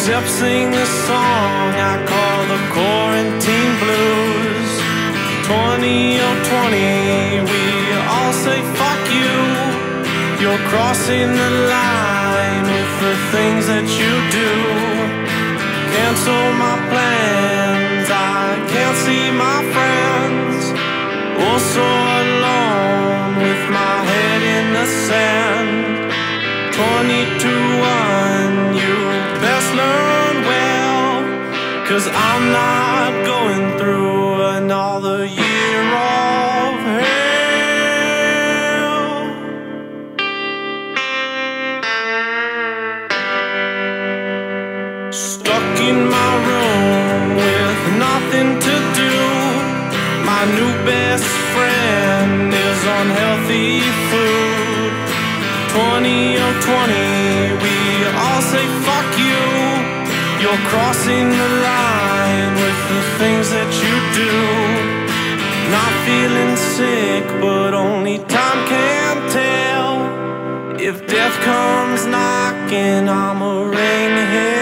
Except sing the song I call the quarantine blues. 20 or 20, we all say fuck you. You're crossing the line with the things that you do. Cancel my plans, I can't see my friends. Also alone with my head in the sand. 20 to 1, you best learn well, 'cause I'm not going through another year of hell. Stuck in my room with nothing to do. My new best friend is on healthy food. 20 or 20, we all say fuck you. You're crossing the line with the things that you do. Not feeling sick, but only time can tell. If death comes knocking, I'ma ring his